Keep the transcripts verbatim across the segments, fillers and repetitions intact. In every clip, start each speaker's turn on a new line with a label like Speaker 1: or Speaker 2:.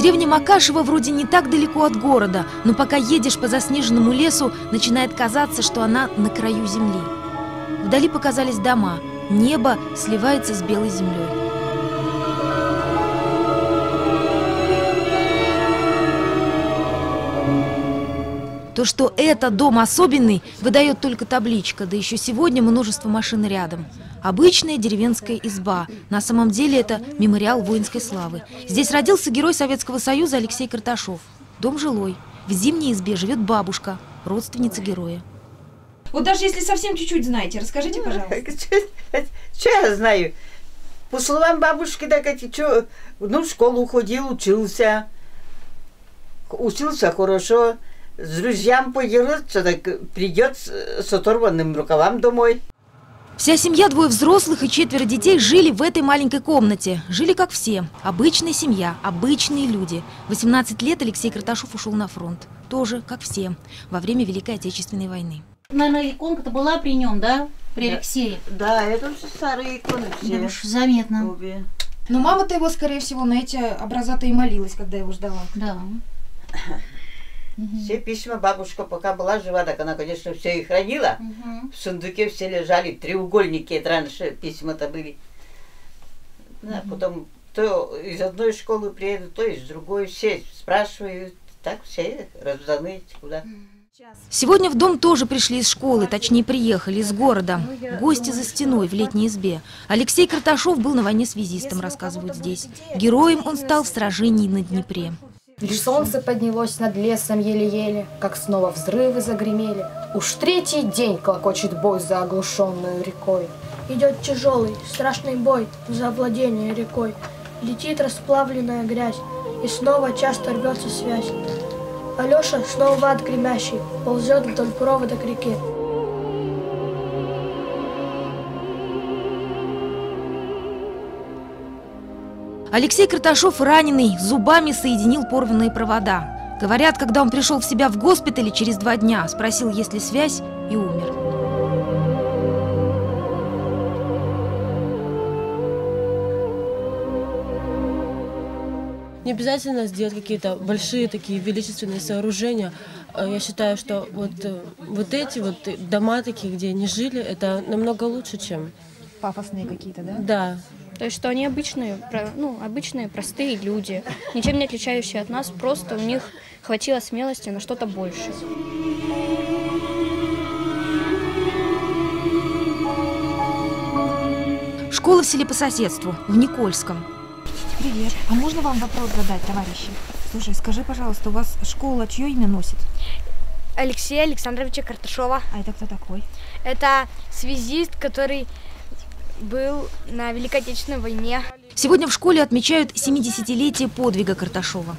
Speaker 1: Деревня Макашево вроде не так далеко от города, но пока едешь по заснеженному лесу, начинает казаться, что она на краю земли. Вдали показались дома, небо сливается с белой землей. То, что это дом особенный, выдает только табличка, да еще сегодня множество машин рядом. Обычная деревенская изба. На самом деле это мемориал воинской славы. Здесь родился герой Советского Союза Алексей Карташов. Дом жилой. В зимней избе живет бабушка, родственница героя.
Speaker 2: Вот даже если совсем чуть-чуть знаете, расскажите, пожалуйста.
Speaker 3: Что я знаю? По словам бабушки, так что, ну, в школу ходил, учился. Учился хорошо. С друзьями подерется, так придет с оторванным рукавом домой.
Speaker 1: Вся семья, двое взрослых и четверо детей, жили в этой маленькой комнате. Жили как все. Обычная семья, обычные люди. В восемнадцать лет Алексей Карташов ушел на фронт. Тоже, как все, во время Великой Отечественной войны.
Speaker 4: Наверное, иконка-то была при нем, да? При
Speaker 3: да.
Speaker 4: Алексее?
Speaker 3: Да, это уже старые иконы все.
Speaker 4: Да уж заметно.
Speaker 3: Обе.
Speaker 2: Но мама-то его, скорее всего, на эти образа-то и молилась, когда его ждала.
Speaker 4: Да.
Speaker 3: Все письма бабушка пока была жива, так она, конечно, все их хранила.
Speaker 4: Угу.
Speaker 3: В сундуке все лежали, треугольники, это раньше письма-то были. Да, угу. Потом то из одной школы приедут, то из другой, все спрашивают, так все разданы куда.
Speaker 1: Сегодня в дом тоже пришли из школы, точнее приехали из города. Гости за стеной в летней избе. Алексей Карташов был на войне связистом, рассказывают здесь. Героем он стал в сражении на Днепре.
Speaker 5: Лишь солнце поднялось над лесом еле-еле, как снова взрывы загремели. Уж третий день клокочет бой за оглушенную рекой.
Speaker 6: Идет тяжелый, страшный бой за владение рекой. Летит расплавленная грязь, и снова часто рвется связь. Алеша, снова в ад гремящий, ползет вдоль провода к реке.
Speaker 1: Алексей Карташов, раненый, зубами соединил порванные провода. Говорят, когда он пришел в себя в госпитале через два дня, спросил, есть ли связь, и умер.
Speaker 7: Не обязательно сделать какие-то большие такие величественные сооружения. Я считаю, что вот, вот эти вот дома такие, где они жили, это намного лучше, чем...
Speaker 2: Пафосные какие-то, да?
Speaker 7: Да.
Speaker 8: То есть, что они обычные, ну, обычные, простые люди, ничем не отличающие от нас, просто у них хватило смелости на что-то большее.
Speaker 1: Школа в селе по соседству, в Никольском.
Speaker 2: Привет. А можно вам вопрос задать, товарищи? Слушай, скажи, пожалуйста, у вас школа чье имя носит?
Speaker 9: Алексея Александровича Карташова.
Speaker 2: А это кто такой?
Speaker 9: Это связист, который был на Великой Отечественной войне.
Speaker 1: Сегодня в школе отмечают семидесятилетие подвига Карташова.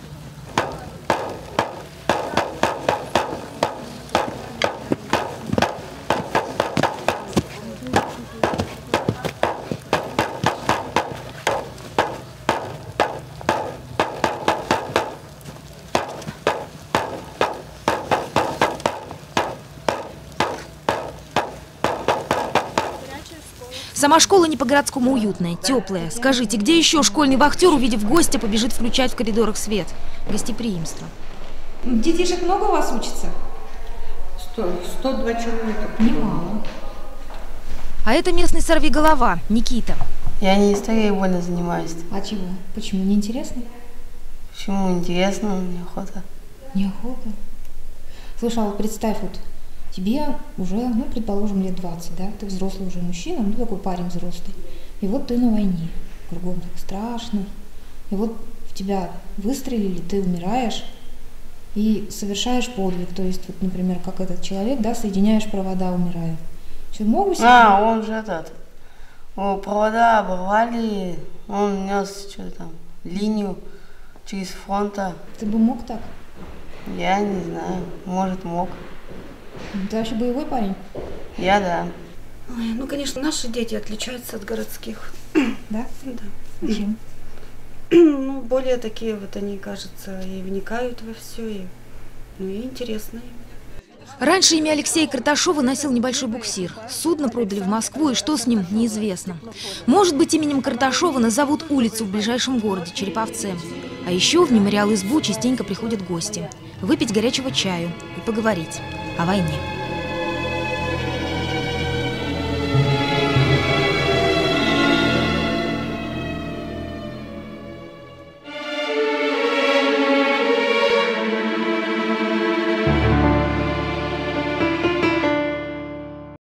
Speaker 1: Сама школа не по-городскому уютная, теплая. Скажите, где еще школьный вахтер, увидев гостя, побежит включать в коридорах свет? Гостеприимство.
Speaker 2: Детишек много у вас учится?
Speaker 3: Сто, сто два человека.
Speaker 2: Немало.
Speaker 1: А это местный сорвиголова, Никита.
Speaker 10: Я не историей больно занимаюсь.
Speaker 2: А чего? Почему? Неинтересно?
Speaker 10: Почему интересно? Неохота.
Speaker 2: Неохота? Слушай, а вот представь, вот тебе уже, ну, предположим, лет двадцать, да? Ты взрослый уже мужчина, ну, такой парень взрослый. И вот ты на войне, кругом так страшно. И вот в тебя выстрелили, ты умираешь и совершаешь подвиг. То есть, вот, например, как этот человек, да, соединяешь провода, умирая. Что, могу себе...
Speaker 10: А, он же этот, о, провода оборвали, он нес что там, линию через фронта.
Speaker 2: Ты бы мог так?
Speaker 10: Я не знаю, может, мог.
Speaker 2: Ты вообще боевой парень?
Speaker 10: Я да.
Speaker 11: Ой, ну, конечно, наши дети отличаются от городских.
Speaker 2: Да?
Speaker 11: Да.
Speaker 2: Почему?
Speaker 11: Ну, более такие вот они, кажется, и вникают во все, и, ну, и интересно им.
Speaker 1: Раньше имя Алексея Карташова носил небольшой буксир. Судно продали в Москву, и что с ним, неизвестно. Может быть, именем Карташова назовут улицу в ближайшем городе, Череповце. А еще в мемориал-избу частенько приходят гости. Выпить горячего чаю и поговорить о войне.